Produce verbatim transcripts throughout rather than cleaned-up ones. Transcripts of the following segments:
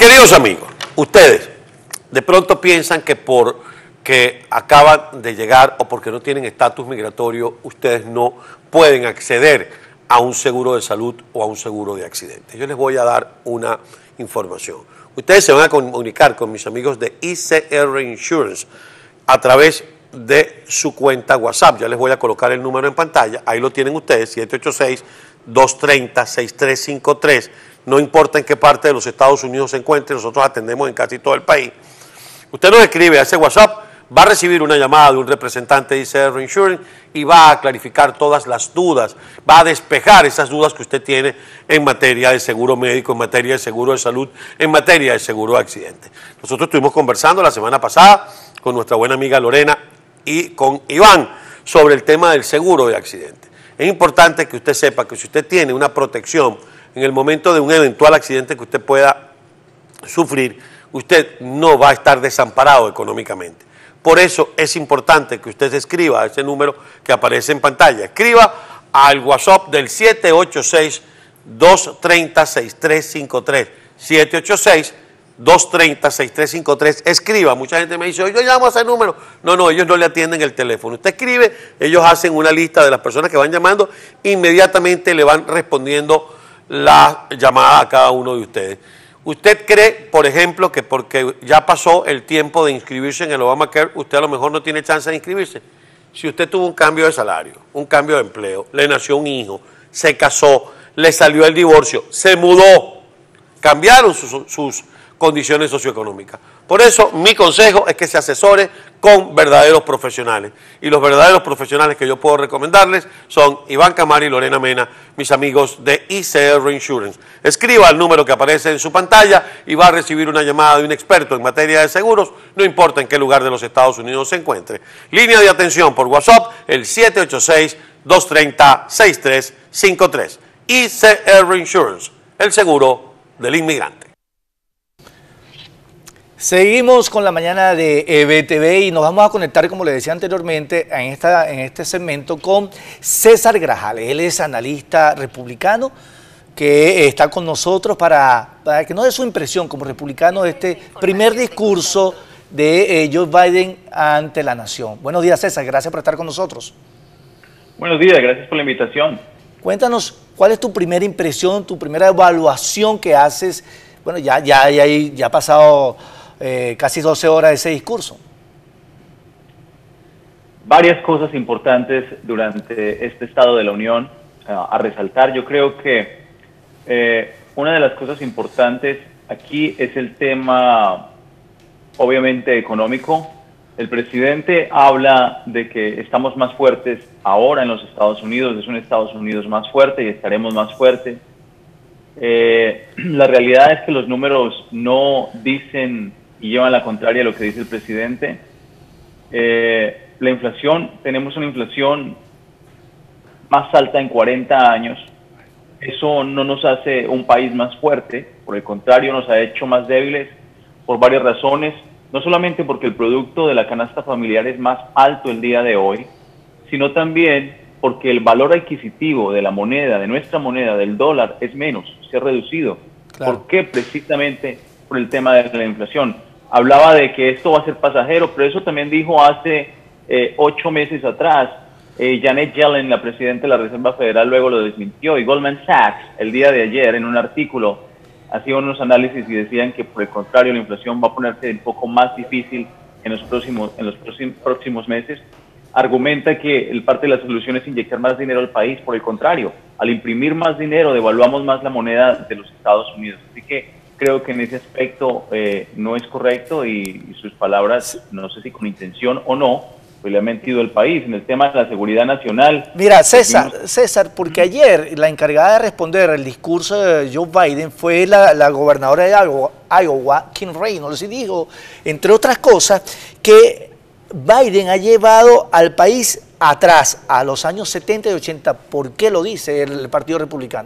queridos amigos, ustedes de pronto piensan que porque acaban de llegar o porque no tienen estatus migratorio, ustedes no pueden acceder a un seguro de salud o a un seguro de accidentes. Yo les voy a dar una información. Ustedes se van a comunicar con mis amigos de I C R Insurance a través de su cuenta WhatsApp. Ya les voy a colocar el número en pantalla. Ahí lo tienen ustedes, siete ocho seis, dos tres cero, seis tres cinco tres. No importa en qué parte de los Estados Unidos se encuentre, nosotros atendemos en casi todo el país. Usted nos escribe a ese WhatsApp, va a recibir una llamada de un representante de I C R Insurance y va a clarificar todas las dudas, va a despejar esas dudas que usted tiene en materia de seguro médico, en materia de seguro de salud, en materia de seguro de accidente. Nosotros estuvimos conversando la semana pasada con nuestra buena amiga Lorena y con Iván sobre el tema del seguro de accidente. Es importante que usted sepa que si usted tiene una protección en el momento de un eventual accidente que usted pueda sufrir, usted no va a estar desamparado económicamente. Por eso es importante que usted se escriba a ese número que aparece en pantalla. Escriba al WhatsApp del siete ocho seis, dos tres cero, seis tres cinco tres. siete ocho seis, dos tres cero, seis tres cinco tres. Escriba. Mucha gente me dice, yo llamo a ese número. No, no, ellos no le atienden el teléfono. Usted escribe, ellos hacen una lista de las personas que van llamando, inmediatamente le van respondiendo la llamada a cada uno de ustedes. ¿Usted cree, por ejemplo, que porque ya pasó el tiempo de inscribirse en el Obamacare, usted a lo mejor no tiene chance de inscribirse? Si usted tuvo un cambio de salario, un cambio de empleo, le nació un hijo, se casó, le salió el divorcio, se mudó, cambiaron sus, sus condiciones socioeconómicas. Por eso, mi consejo es que se asesore con verdaderos profesionales. Y los verdaderos profesionales que yo puedo recomendarles son Iván Camara y Lorena Mena, mis amigos de I C R Insurance. Escriba el número que aparece en su pantalla y va a recibir una llamada de un experto en materia de seguros, no importa en qué lugar de los Estados Unidos se encuentre. Línea de atención por WhatsApp, el siete ocho seis, dos tres cero, seis tres cinco tres. I C R Insurance, el seguro del inmigrante. Seguimos con la mañana de E B T V y nos vamos a conectar, como le decía anteriormente, en, esta, en este segmento con César Grajales. Él es analista republicano que está con nosotros para, para que nos dé su impresión como republicano de este primer discurso de eh, Joe Biden ante la nación. Buenos días, César. Gracias por estar con nosotros. Buenos días. Gracias por la invitación. Cuéntanos, ¿cuál es tu primera impresión, tu primera evaluación que haces? Bueno, ya, ya, ya, ya ha pasado Eh, casi doce horas de ese discurso. Varias cosas importantes durante este Estado de la Unión uh, a resaltar. Yo creo que eh, una de las cosas importantes aquí es el tema, obviamente, económico. El presidente habla de que estamos más fuertes ahora en los Estados Unidos, es un Estados Unidos más fuerte y estaremos más fuertes. Eh, la realidad es que los números no dicen y llevan la contraria a lo que dice el presidente. Eh, la inflación, tenemos una inflación más alta en cuarenta años. Eso no nos hace un país más fuerte, por el contrario, nos ha hecho más débiles por varias razones, no solamente porque el producto de la canasta familiar es más alto el día de hoy, sino también porque el valor adquisitivo de la moneda, de nuestra moneda, del dólar, es menos, se ha reducido. Claro. ¿Por qué? Precisamente por el tema de la inflación. Hablaba de que esto va a ser pasajero, pero eso también dijo hace eh, ocho meses atrás. Eh, Janet Yellen, la presidenta de la Reserva Federal, luego lo desmintió. Y Goldman Sachs, el día de ayer, en un artículo, hacía unos análisis y decían que, por el contrario, la inflación va a ponerse un poco más difícil en los próximos, en los próximos meses. Argumenta que el parte de la solución es inyectar más dinero al país. Por el contrario, al imprimir más dinero, devaluamos más la moneda de los Estados Unidos. Así que creo que en ese aspecto eh, no es correcto y, y sus palabras, no sé si con intención o no, pues le ha mentido al país. En el tema de la seguridad nacional... Mira, César, vimos... César, porque ayer la encargada de responder el discurso de Joe Biden fue la, la gobernadora de Iowa, Kim Reynolds, y dijo, entre otras cosas, que Biden ha llevado al país atrás, a los años setenta y ochenta. ¿Por qué lo dice el Partido Republicano?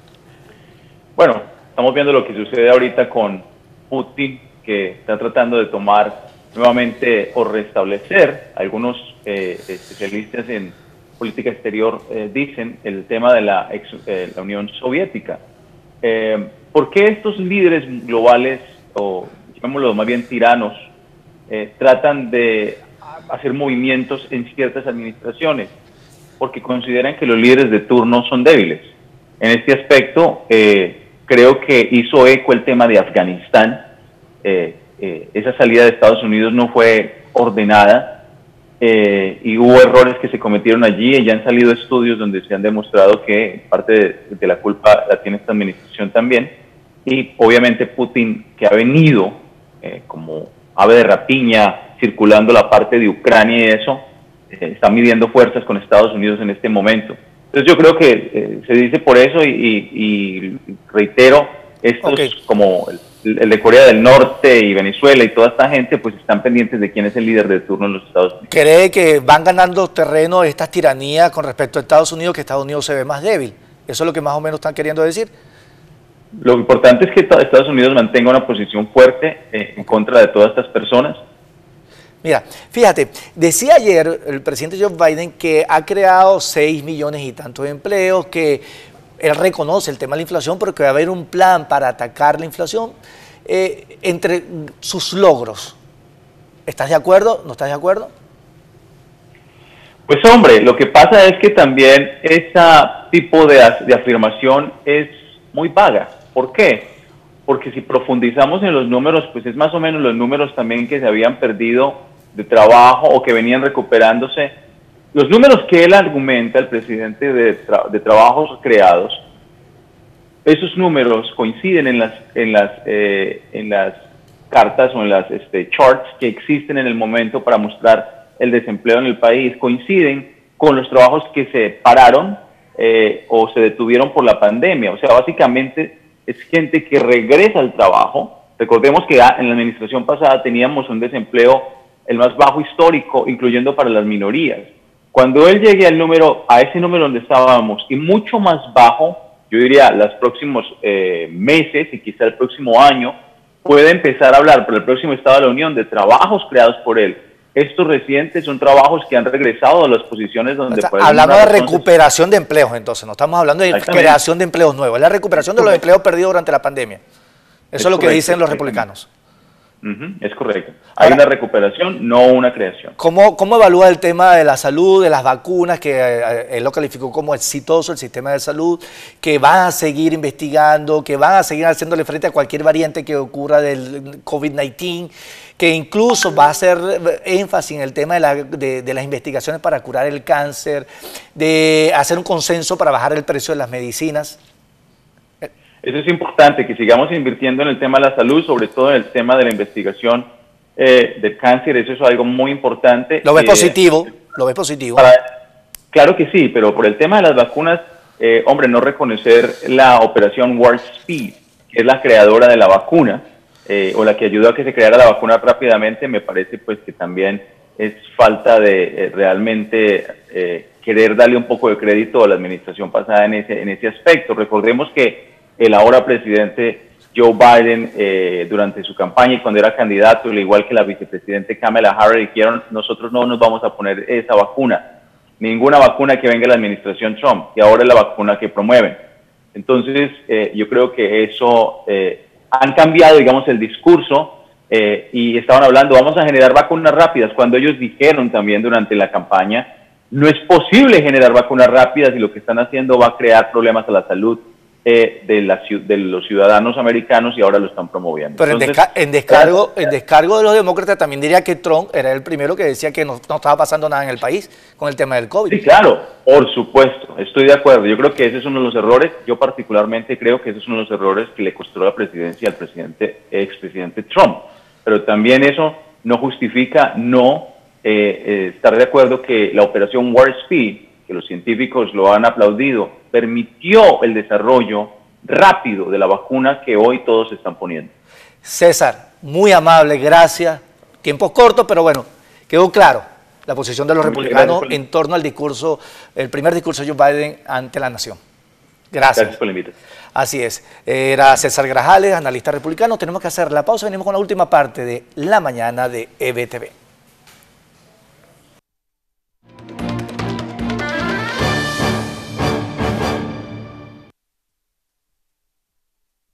Bueno, estamos viendo lo que sucede ahorita con Putin, que está tratando de tomar nuevamente o restablecer, algunos eh, especialistas en política exterior eh, dicen, el tema de la, ex, eh, la Unión Soviética. Eh, ¿Por qué estos líderes globales o llamémoslo más bien tiranos, eh, tratan de hacer movimientos en ciertas administraciones, porque consideran que los líderes de turno son débiles. En este aspecto, eh, creo que hizo eco el tema de Afganistán. Eh, eh, esa salida de Estados Unidos no fue ordenada eh, y hubo errores que se cometieron allí, y ya han salido estudios donde se han demostrado que parte de, de la culpa la tiene esta administración también. Y obviamente Putin, que ha venido eh, como ave de rapiña circulando la parte de Ucrania y eso, eh, está midiendo fuerzas con Estados Unidos en este momento. Entonces yo creo que eh, se dice por eso, y, y, y reitero, estos okay. como el, el de Corea del Norte y Venezuela y toda esta gente pues están pendientes de quién es el líder de turno en los Estados Unidos. ¿Cree que van ganando terreno estas tiranías con respecto a Estados Unidos, que Estados Unidos se ve más débil? ¿Eso es lo que más o menos están queriendo decir? Lo importante es que Estados Unidos mantenga una posición fuerte eh, en contra de todas estas personas. Mira, fíjate, decía ayer el presidente Joe Biden que ha creado seis millones y tantos de empleos, que él reconoce el tema de la inflación, pero que va a haber un plan para atacar la inflación. Eh, entre sus logros, ¿estás de acuerdo? ¿No estás de acuerdo? Pues hombre, lo que pasa es que también ese tipo de, de afirmación es muy vaga. ¿Por qué? Porque si profundizamos en los números, pues es más o menos los números también que se habían perdido de trabajo o que venían recuperándose. Los números que él argumenta, el presidente de, tra de trabajos creados, esos números coinciden en las, en las, eh, en las cartas o en las este, charts que existen en el momento para mostrar el desempleo en el país, coinciden con los trabajos que se pararon eh, o se detuvieron por la pandemia. O sea, básicamente es gente que regresa al trabajo. Recordemos que en la administración pasada teníamos un desempleo el más bajo histórico, incluyendo para las minorías. Cuando él llegue al número, a ese número donde estábamos, y mucho más bajo, yo diría los próximos eh, meses y quizá el próximo año, puede empezar a hablar por el próximo Estado de la Unión de trabajos creados por él. Estos recientes son trabajos que han regresado a las posiciones donde... O sea, hablamos de recuperación de empleos, entonces, no estamos hablando de creación de empleos nuevos, es la recuperación de los empleos perdidos durante la pandemia. Eso es, es lo que dicen los republicanos. Uh-huh, es correcto. Hay Ahora, una recuperación, no una creación. ¿Cómo, ¿Cómo evalúa el tema de la salud, de las vacunas, que eh, él lo calificó como exitoso el sistema de salud, que van a seguir investigando, que van a seguir haciéndole frente a cualquier variante que ocurra del COVID diecinueve, que incluso va a hacer énfasis en el tema de, la, de, de las investigaciones para curar el cáncer, de hacer un consenso para bajar el precio de las medicinas? Eso es importante, que sigamos invirtiendo en el tema de la salud, sobre todo en el tema de la investigación eh, del cáncer. Eso es algo muy importante. ¿Lo ves eh, positivo? ¿Lo ves positivo? Para, claro que sí, pero por el tema de las vacunas, eh, hombre, no reconocer la operación Warp Speed, que es la creadora de la vacuna, eh, o la que ayudó a que se creara la vacuna rápidamente, me parece pues que también es falta de eh, realmente eh, querer darle un poco de crédito a la administración pasada en ese, en ese aspecto. Recordemos que el ahora presidente Joe Biden, eh, durante su campaña y cuando era candidato, al igual que la vicepresidente Kamala Harris, dijeron: nosotros no nos vamos a poner esa vacuna, ninguna vacuna que venga de la administración Trump, y ahora es la vacuna que promueven. Entonces, eh, yo creo que eso, eh, han cambiado, digamos, el discurso, eh, y estaban hablando, vamos a generar vacunas rápidas, cuando ellos dijeron también durante la campaña, no es posible generar vacunas rápidas y lo que están haciendo va a crear problemas a la salud Eh, de, la, de los ciudadanos americanos, y ahora lo están promoviendo. Pero Entonces, en, desca en, descargo, en descargo de los demócratas también diría que Trump era el primero que decía que no, no estaba pasando nada en el país con el tema del COVID. Sí, claro, por supuesto, estoy de acuerdo. Yo creo que ese es uno de los errores, yo particularmente creo que ese es uno de los errores que le costó la presidencia al presidente, expresidente Trump. Pero también eso no justifica no eh, eh, estar de acuerdo que la operación Warp Speed, que los científicos lo han aplaudido, permitió el desarrollo rápido de la vacuna que hoy todos están poniendo. César, muy amable, gracias. Tiempos cortos, pero bueno, quedó claro la posición de los Muchas republicanos gracias, en torno al discurso, el primer discurso de Joe Biden ante la nación. Gracias. Gracias por la invitación. Así es. Era César Grajales, analista republicano. Tenemos que hacer la pausa. Venimos con la última parte de La Mañana de E B T V.